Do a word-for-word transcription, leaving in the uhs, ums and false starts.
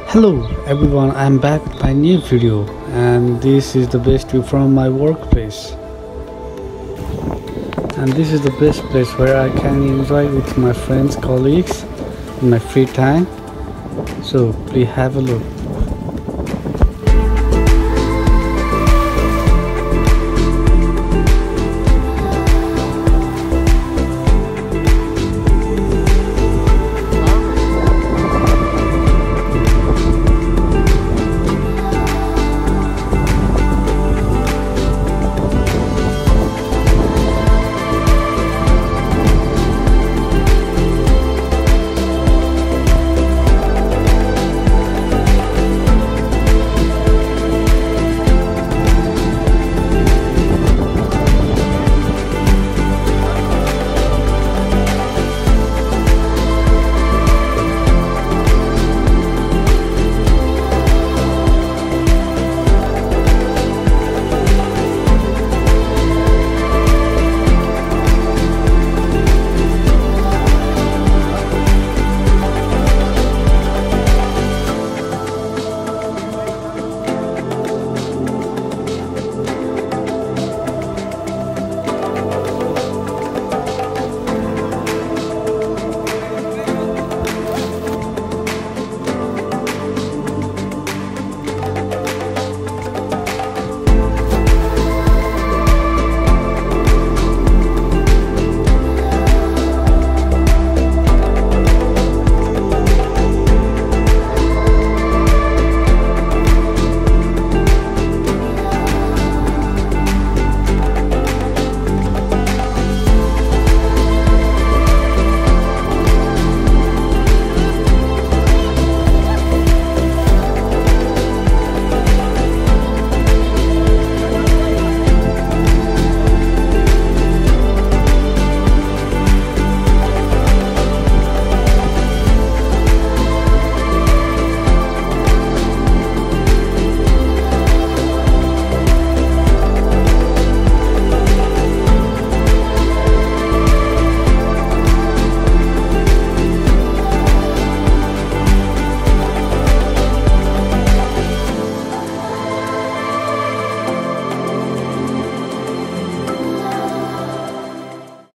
Hello everyone, I'm back with my new video, and this is the best view from my workplace. And this is the best place where I can enjoy with my friends, colleagues in my free time. So please have a look.